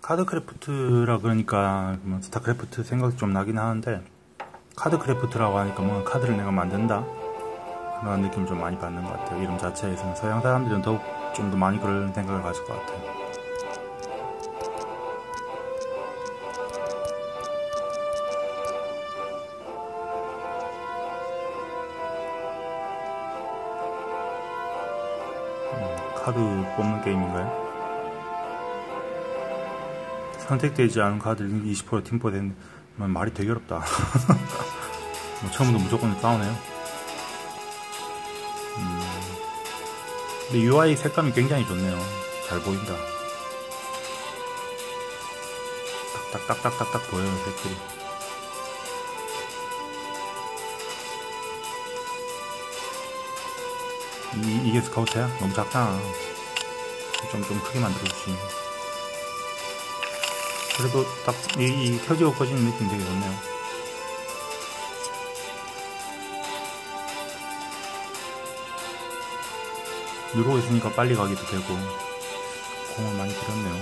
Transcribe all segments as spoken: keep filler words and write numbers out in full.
카드크래프트라 그러니까 뭐 스타크래프트 생각이 좀 나긴 하는데, 카드크래프트라고 하니까 뭐 카드를 내가 만든다 그런 느낌을 좀 많이 받는 것 같아요. 이름 자체에서는 서양 사람들은 더욱 좀 더 많이 그런 생각을 가질 것 같아요. 카드 뽑는 게임인가요? 선택되지 않은 카드 이십 퍼센트 팀포 되는 말이 되게 어렵다. 뭐 처음부터 무조건 싸우네요. 음. 근데 유아이 색감이 굉장히 좋네요. 잘 보인다. 딱딱딱딱딱딱 보여요, 색들이. 이, 이게 스카우트야? 너무 작잖아. 좀, 좀 크게 만들어주지. 그래도 딱, 이, 이 켜지고 꺼지는 느낌 되게 좋네요. 누르고 있으니까 빨리 가기도 되고, 공을 많이 들였네요.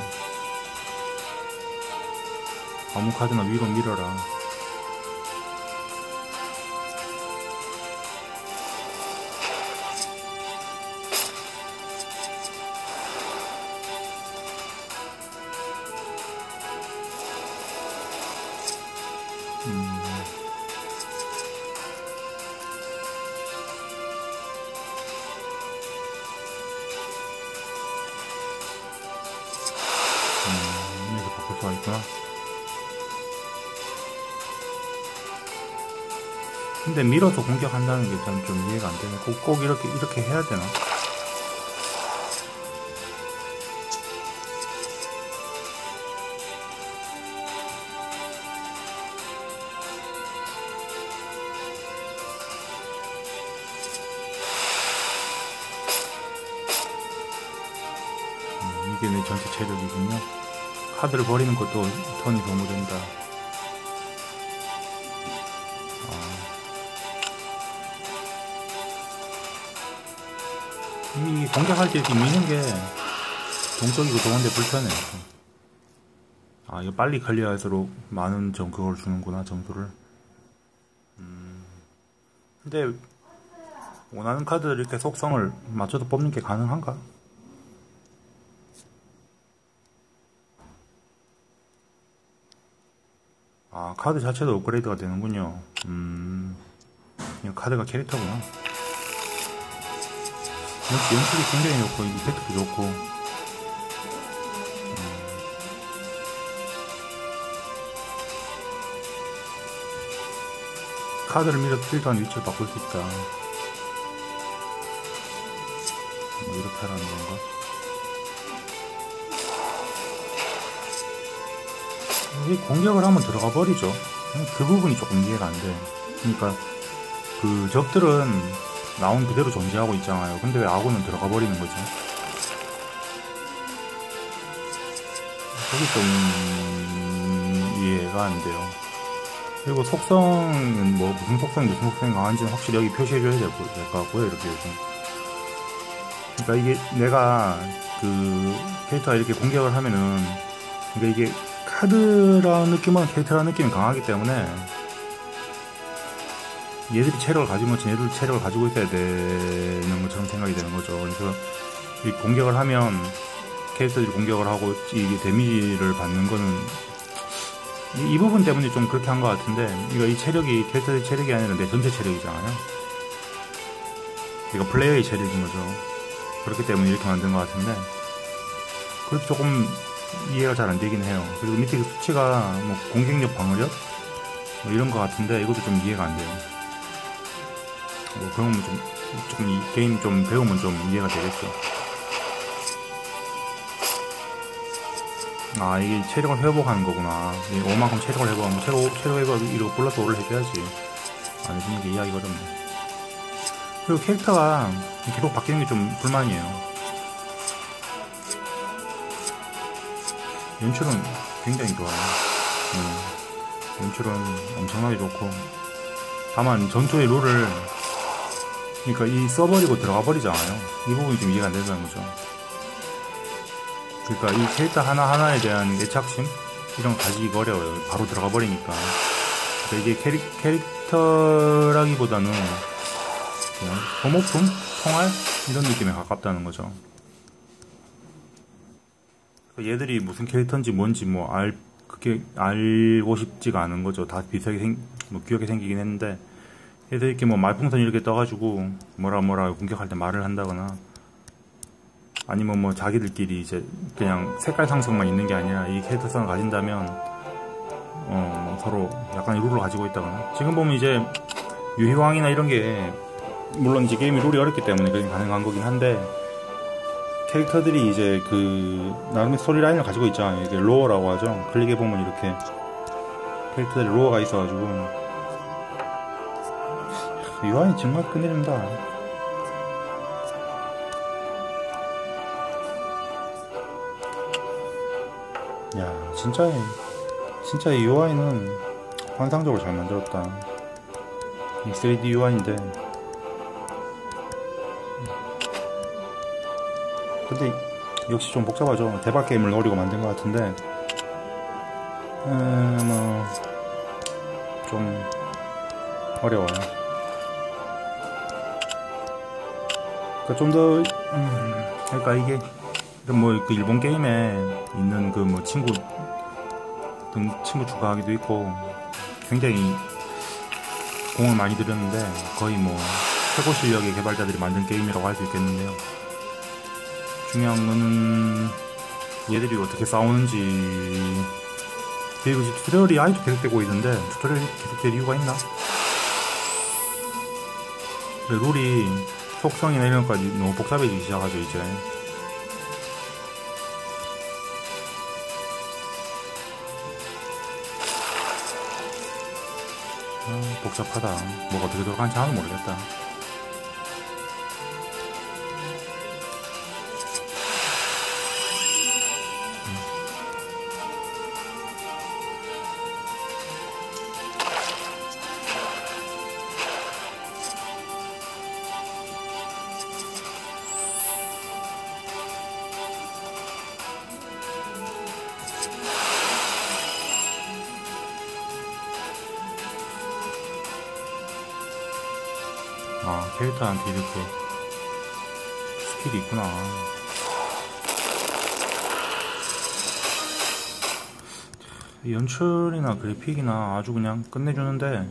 아무 카드나 위로 밀어라. 음. 음, 이렇게 바꿀 수가 있구나. 근데 밀어서 공격한다는 게 좀, 좀 이해가 안 되네. 꼭, 꼭 이렇게, 이렇게 해야 되나? 음, 이게 내 전체 체력이군요. 카드를 버리는 것도 턴이 소모된다. 이 공격할 때 이렇게 미는 게 동적이고 좋은데 불편해. 아, 이거 빨리 클리어할수록 많은 점 그걸 주는구나, 점수를. 음. 근데 원하는 카드를 이렇게 속성을 맞춰서 뽑는 게 가능한가? 아, 카드 자체도 업그레이드가 되는군요. 음. 이 카드가 캐릭터구나. 역시 연출이 굉장히 좋고 이펙트도 좋고. 음. 카드를 밀어 필드한 위치를 바꿀 수 있다. 뭐 이렇게 하라는 건가? 이 공격을 하면 들어가 버리죠. 그 부분이 조금 이해가 안 돼. 그러니까 그 적들은 나온 그대로 존재하고 있잖아요. 근데 왜 아군은 들어가 버리는 거지? 그게 좀 이해가 안 돼요. 그리고 속성은 뭐 무슨 속성이 무슨 속성이 강한지는 확실히 여기 표시해줘야 될 것 같고요. 이렇게 요즘. 그러니까 이게 내가 그 캐릭터가 이렇게 공격을 하면은, 그러니까 이게 카드라는 느낌은 캐릭터라는 느낌이 강하기 때문에 얘들이 체력을 가지고 있지, 얘들 체력을 가지고 있어야 되는 것처럼 생각이 되는 거죠. 그래서 이 공격을 하면 캐릭터들이 공격을 하고 이게 데미지를 받는 거는 이, 이 부분 때문에 좀 그렇게 한 것 같은데, 이거 이 체력이 캐릭터의 체력이 아니라 내 전체 체력이잖아요. 이거 플레이어의 체력인 거죠. 그렇기 때문에 이렇게 만든 것 같은데, 그래도 조금 이해가 잘 안 되긴 해요. 그리고 밑에 그 수치가 뭐 공격력, 방어력 뭐 이런 것 같은데 이것도 좀 이해가 안 돼요. 뭐 그런 건 좀, 조금 이 게임 좀 배우면 좀 이해가 되겠죠. 아, 이게 체력을 회복하는 거구나. 오만큼 체력을 회복하면 체력, 체력 회복 이러고 플러스 오를 해줘야지. 아니, 근데 이게 이해하기가 어렵네. 그리고 캐릭터가 계속 바뀌는 게 좀 불만이에요. 연출은 굉장히 좋아요. 음, 연출은 엄청나게 좋고. 다만 전투의 룰을, 그러니까 이 써버리고 들어가 버리잖아요. 이 부분이 좀 이해가 안 된다는 거죠. 그러니까 이 캐릭터 하나하나에 대한 애착심? 이런 거 가지기가 어려워요. 바로 들어가 버리니까. 그러니까 이게 캐릭, 캐릭터라기보다는 그냥 소모품? 총알? 이런 느낌에 가깝다는 거죠. 얘들이 무슨 캐릭터인지 뭔지 뭐 알, 그게 알고 싶지가 않은 거죠. 다 비슷하게 생, 뭐 귀엽게 생기긴 했는데, 얘들 이렇게 뭐 말풍선 이렇게 떠가지고 뭐라 뭐라 공격할 때 말을 한다거나, 아니면 뭐 자기들끼리 이제 그냥 색깔 상승만 있는 게 아니라 이 캐릭터성을 가진다면, 어, 서로 약간의 룰을 가지고 있다거나. 지금 보면 이제 유희왕이나 이런 게, 물론 이제 게임이 룰이 어렵기 때문에 그게 가능한 거긴 한데, 캐릭터들이 이제 그 나름의 스토리라인을 가지고 있잖아요. 이게 로어라고 하죠. 클릭해보면 이렇게 캐릭터들이 로어가 있어가지고 유아이 정말 끝내준다. 야, 진짜 진짜 이 유아이는 환상적으로 잘 만들었다. 이 쓰리디 유아이인데, 근데 역시 좀 복잡하죠. 대박 게임을 노리고 만든 것 같은데, 음, 뭐, 좀 어려워요. 그러니까 좀 더, 음, 그러니까 이게 뭐 그 일본 게임에 있는 그 뭐 친구 등 친구 추가하기도 있고 굉장히 공을 많이 들였는데 거의 뭐 최고 실력의 개발자들이 만든 게임이라고 할 수 있겠는데요. 중요한 거는 얘들이 어떻게 싸우는지. 그리고 튜토리얼이 아직도 계속되고 있는데 튜토리얼이 계속될 이유가 있나? 룰이 속성이나 이런 것까지 너무 복잡해지기 시작하죠 이제. 아, 복잡하다. 뭐가 어떻게 돌아가는지 하나도 모르겠다. 아, 캐릭터한테 이렇게 스킬이 있구나. 연출이나 그래픽이나 아주 그냥 끝내주는데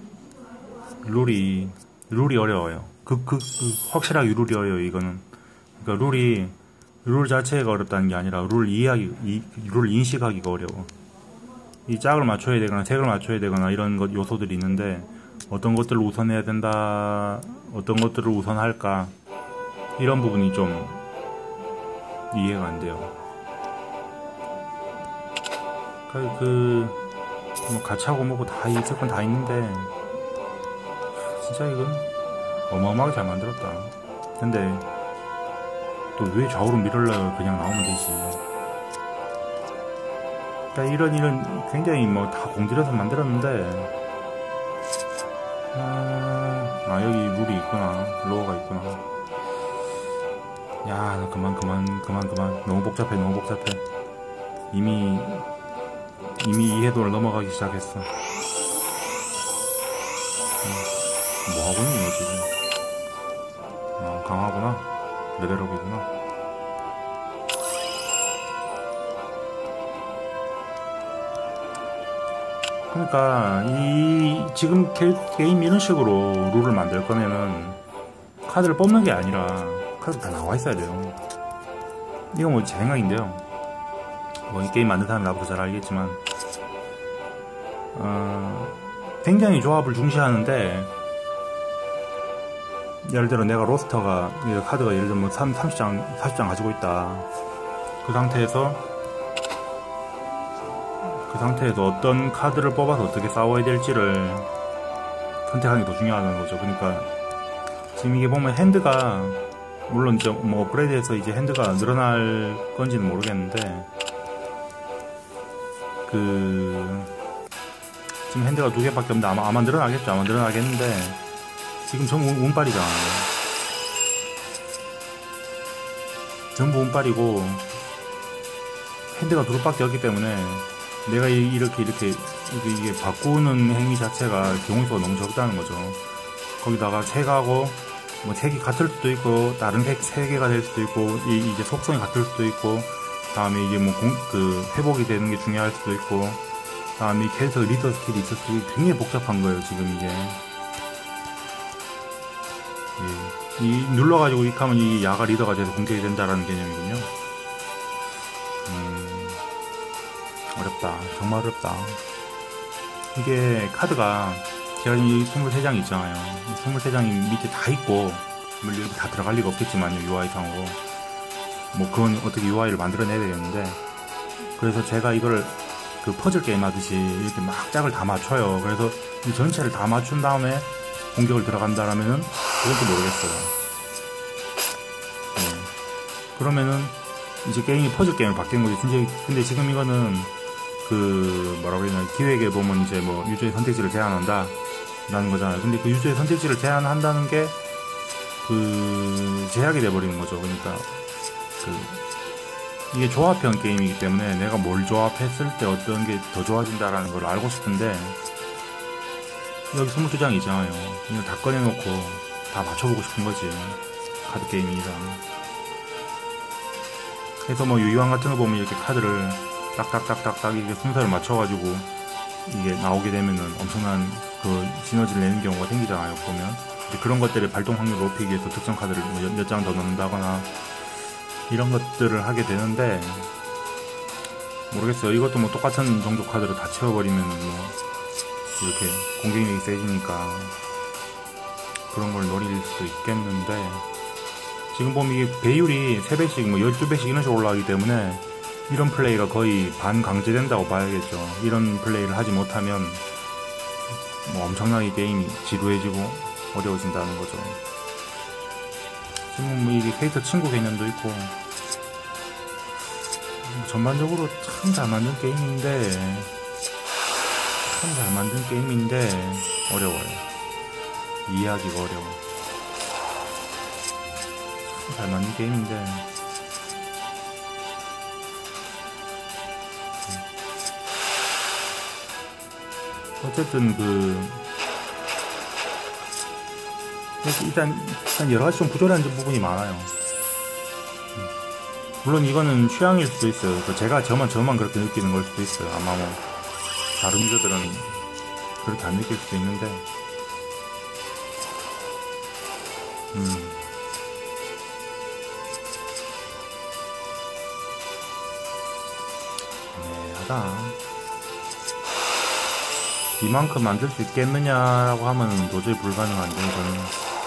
룰이 룰이 어려워요. 그, 그, 그 확실하게 룰이 어려워요 이거는. 그러니까 룰이 룰 자체가 어렵다는 게 아니라 룰 이해하기, 이, 룰 인식하기가 어려워. 이 짝을 맞춰야 되거나 색을 맞춰야 되거나 이런 것 요소들이 있는데, 어떤 것들을 우선해야 된다, 어떤 것들을 우선할까, 이런 부분이 좀 이해가 안 돼요. 그, 그, 뭐 가차고 뭐고 다 있을 건 다 있는데, 진짜 이건 어마어마하게 잘 만들었다. 근데, 또 왜 좌우로 밀을래요? 그냥 나오면 되지. 그러니까 이런, 이런, 굉장히 뭐 다 공들여서 만들었는데, 아, 아, 여기 룰이 있구나. 로어가 있구나. 야, 나 그만, 그만, 그만, 그만. 너무 복잡해, 너무 복잡해. 이미, 이미 이해도를 넘어가기 시작했어. 음, 뭐 하고 있니, 너 지금? 아, 강하구나. 레벨업이구나. 그러니까 이 지금 게, 게임 이런 식으로 룰을 만들 거면은 카드를 뽑는 게 아니라 카드 다 나와 있어야 돼요. 이건 뭐 제 생각인데요. 뭐 이 게임 만든 사람이 나보다 잘 알겠지만, 어, 굉장히 조합을 중시하는데, 예를 들어 내가 로스터가 카드가 예를 들면 삼십 장 사십 장 가지고 있다. 그 상태에서 그 상태에서 어떤 카드를 뽑아서 어떻게 싸워야 될지를 선택하는 게 더 중요하다는 거죠. 그러니까 지금 이게 보면 핸드가, 물론 이제 뭐 업그레이드해서 이제 핸드가 늘어날 건지는 모르겠는데, 그 지금 핸드가 두 개밖에 없는데 아마 아마 늘어나겠죠. 아마 늘어나겠는데 지금 전부 운빨이잖아요. 전부 운빨이고, 핸드가 두 개밖에 없기 때문에 내가 이렇게 이렇게 이게, 이게 바꾸는 행위 자체가 경우 수가 너무 적다는 거죠. 거기다가 색하고 뭐 색이 같을 수도 있고 다른 색 세 개가 될 수도 있고 이, 이제 속성이 같을 수도 있고 다음에 이게 뭐 그 회복이 되는 게 중요할 수도 있고 다음에 캐릭터 리더 스킬이 있을 수도 있고 굉장히 복잡한 거예요 지금 이게. 예. 이 눌러가지고 이렇게 하면 이 야가 리더가 돼서 공격이 된다라는 개념이군요. 음, 어렵다. 정말 어렵다. 이게 카드가 제가 이 이십삼 장 있잖아요. 이십삼 장이 밑에 다 있고 뭐 이렇게 다 들어갈 리가 없겠지만요. 유아이상으로 뭐 그건 어떻게 유아이를 만들어내야 되겠는데 그래서 제가 이걸 그 퍼즐 게임 하듯이 이렇게 막 짝을 다 맞춰요. 그래서 이 전체를 다 맞춘 다음에 공격을 들어간다라면은 그것도 모르겠어요. 네. 그러면은 이제 게임이 퍼즐 게임을 바뀐 거지. 진짜 근데 지금 이거는 그 뭐라고 해야 되나 기획에 보면 이제 뭐 유저의 선택지를 제한한다 라는 거잖아요. 근데 그 유저의 선택지를 제한한다는 게 그 제약이 돼버리는 거죠. 그러니까 그 이게 조합형 게임이기 때문에 내가 뭘 조합했을 때 어떤 게 더 좋아진다라는 걸 알고 싶은데 여기 이십이 장 있잖아요. 이거 다 꺼내놓고 다 맞춰보고 싶은 거지. 카드 게임이랑. 그래서 뭐 유희왕 같은 거 보면 이렇게 카드를 딱딱딱딱딱 이게 순서를 맞춰가지고 이게 나오게 되면은 엄청난 그 시너지를 내는 경우가 생기잖아요. 보면 그런 것들을 발동 확률을 높이기 위해서 특정 카드를 몇 장 더 넣는다거나 이런 것들을 하게 되는데 모르겠어요. 이것도 뭐 똑같은 정도 카드로 다 채워버리면 뭐 이렇게 공격력이 세지니까 그런 걸 노릴 수도 있겠는데 지금 보면 이게 배율이 세 배씩 뭐 열두 배씩 이런 식으로 올라가기 때문에 이런 플레이가 거의 반강제된다고 봐야겠죠. 이런 플레이를 하지 못하면 뭐 엄청나게 게임이 지루해지고 어려워진다는 거죠. 지금 뭐 이게 캐릭터 친구 개념도 있고 전반적으로 참 잘 만든 게임인데 참 잘 만든 게임인데 어려워요. 이해하기가 어려워. 참 잘 만든 게임인데 어쨌든 그 일단, 일단 여러가지 좀 부조리한 부분이 많아요. 물론 이거는 취향일 수도 있어요. 제가 저만 저만 그렇게 느끼는 걸 수도 있어요. 아마 뭐 다른 유저들은 그렇게 안 느낄 수도 있는데 음 애매하다. 이만큼 만들 수 있겠느냐라고 하면 도저히 불가능한데 저는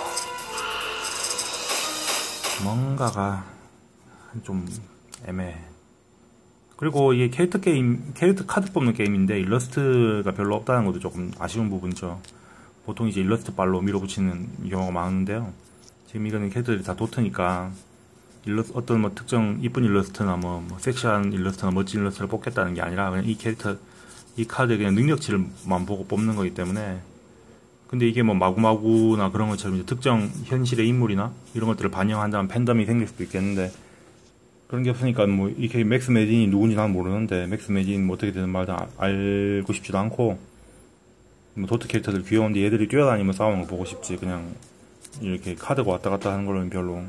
뭔가가 좀 애매해. 그리고 이게 캐릭터 게임, 캐릭터 카드 뽑는 게임인데 일러스트가 별로 없다는 것도 조금 아쉬운 부분이죠. 보통 이제 일러스트 발로 밀어붙이는 경우가 많은데요. 지금 이거는 캐릭터들이 다 도트니까 일러스, 어떤 뭐 특정 이쁜 일러스트나 뭐, 뭐 섹시한 일러스트나 멋진 일러스트를 뽑겠다는 게 아니라 그냥 이 캐릭터 이 카드에 그냥 능력치를만 보고 뽑는 거기 때문에 근데 이게 뭐 마구마구나 그런 것처럼 이제 특정 현실의 인물이나 이런 것들을 반영한다면 팬덤이 생길 수도 있겠는데 그런 게 없으니까 뭐 이렇게 맥스 매진이 누군지 난 모르는데 맥스 매진 뭐 어떻게 되는 말도 알고 싶지도 않고 뭐 도트 캐릭터들 귀여운데 얘들이 뛰어다니면 싸우는 거 보고 싶지 그냥 이렇게 카드가 왔다 갔다 하는 걸로는 별로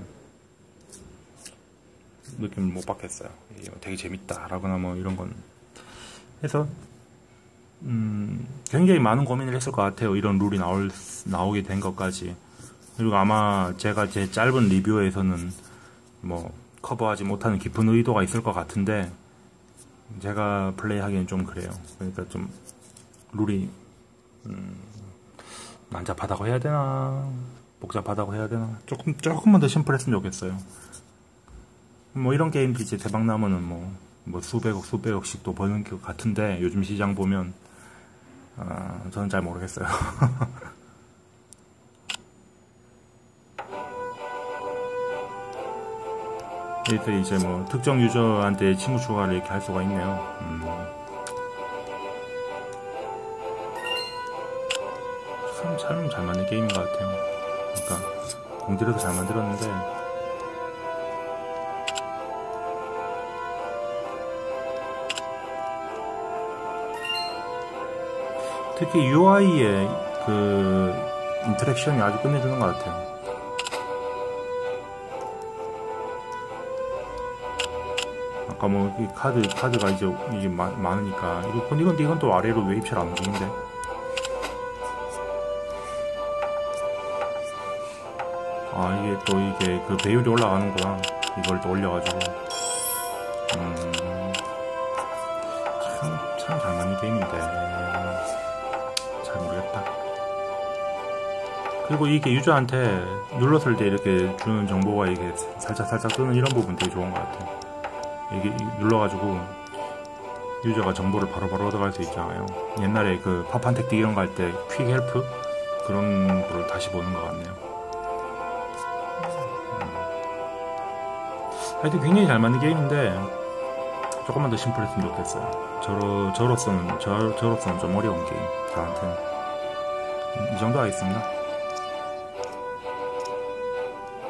느낌을 못 받겠어요. 이게 되게 재밌다 라거나 뭐 이런 건 해서 음, 굉장히 많은 고민을 했을 것 같아요. 이런 룰이 나올, 나오게 된 것까지. 그리고 아마 제가 제 짧은 리뷰에서는 뭐 커버하지 못하는 깊은 의도가 있을 것 같은데 제가 플레이하기엔 좀 그래요. 그러니까 좀 룰이 음, 난잡하다고 해야 되나 복잡하다고 해야 되나 조금 조금만 더 심플했으면 좋겠어요. 뭐 이런 게임들이 이제 대박 나면은 뭐, 뭐 수백억 수백억씩 또 버는 것 같은데 요즘 시장 보면 아, 저는 잘 모르겠어요. 이때 이제 뭐 특정 유저한테 친구 추가를 이렇게 할 수가 있네요. 음. 참, 참 잘 만든 게임인 것 같아요. 그러니까 공들여서 잘 만들었는데 특히 유아이의 그 인터랙션이 아주 끝내주는 것 같아요. 아까 뭐 이 카드 카드가 이제 이제 마, 많으니까 이거 근데 이건 이건 또 아래로 웨이브 잘 안 움직인데. 아 이게 또 이게 그 배율이 올라가는구나. 이걸 또 올려가지고. 음. 참 참 잘 맞는 게임인데 잘 모르겠다. 그리고 이게 유저한테 눌렀을 때 이렇게 주는 정보가 이게 살짝 살짝 뜨는 이런 부분 되게 좋은 것 같아요. 이게 눌러가지고 유저가 정보를 바로바로 얻어갈 수 있잖아요. 옛날에 그 파판텍틱 이런 거 할 때 퀵 헬프 그런 거를 다시 보는 것 같네요. 음. 하여튼 굉장히 잘 맞는 게임인데 조금만 더 심플했으면 좋겠어요. 저로, 저로서는 저, 저로서는 좀 어려운 게임 저한테는. 이 정도 하겠습니다.